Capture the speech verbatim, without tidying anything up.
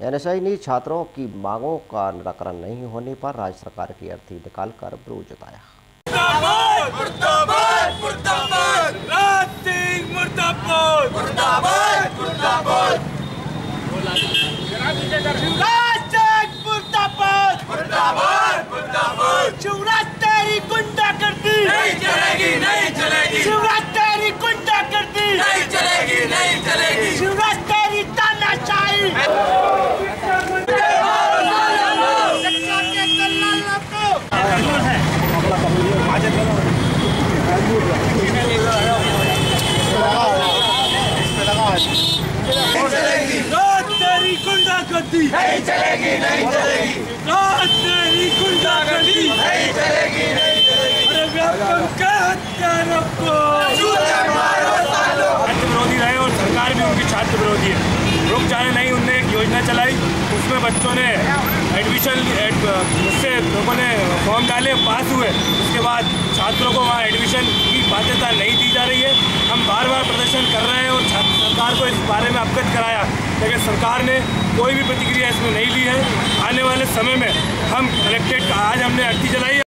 NSI छात्रों की मांगों का निराकरण नहीं होने पर राज्य सरकार की अर्थी निकालकर विरोध जताया। शिवराज तेरी गुंडागर्दी नहीं चलेगी, नहीं चलेगी। शिवराज तेरी गुंडागर्दी नहीं चलेगी, नहीं चलेगी। शिवराज तेरी तानाशाही तेरी गुंडागर्दी नहीं चलेगी, नहीं चलेगी। तेरी गुंडागर्दी नहीं चलेगी, नहीं चलेगी। अरे व्यापक के हत्यारों को छात्र विरोधी रहे और सरकार भी उनकी छात्र विरोधी है। रुक जाने नहीं, उनने एक योजना चलाई, उसमें बच्चों ने एडमिशन उससे लोगों ने फॉर्म डाले, पास हुए। उसके बाद छात्रों को वहाँ एडमिशन की बाध्यता नहीं दी जा रही है। हम बार बार प्रदर्शन कर रहे हैं और सरकार को इस बारे में अवगत कराया, लेकिन सरकार ने कोई भी प्रतिक्रिया इसमें नहीं ली है। आने वाले समय में हम कलेक्ट्रेट का आज हमने अर्थी जलाई है।